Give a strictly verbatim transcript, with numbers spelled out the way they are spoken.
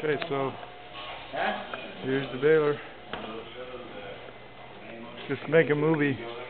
Okay, so here's the baler. Just make a movie.